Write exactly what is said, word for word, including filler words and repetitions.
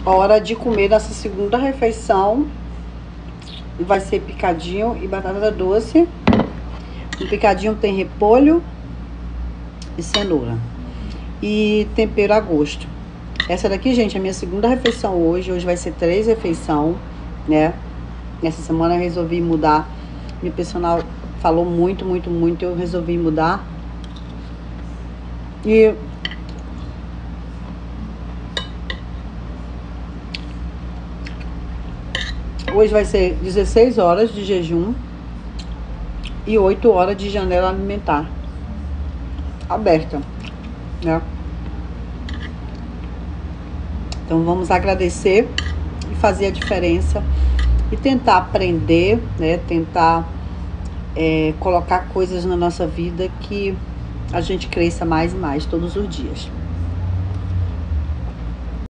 Hora de comer nossa segunda refeição. Vai ser picadinho e batata doce. O picadinho tem repolho e cenoura. E tempero a gosto. Essa daqui, gente, é a minha segunda refeição hoje. Hoje vai ser três refeições, né? Nessa semana eu resolvi mudar. Meu personal falou muito, muito, muito. Eu resolvi mudar. E... hoje vai ser dezesseis horas de jejum e oito horas de janela alimentar aberta, né? Então vamos agradecer e fazer a diferença e tentar aprender, né? Tentar é, colocar coisas na nossa vida que a gente cresça mais e mais todos os dias.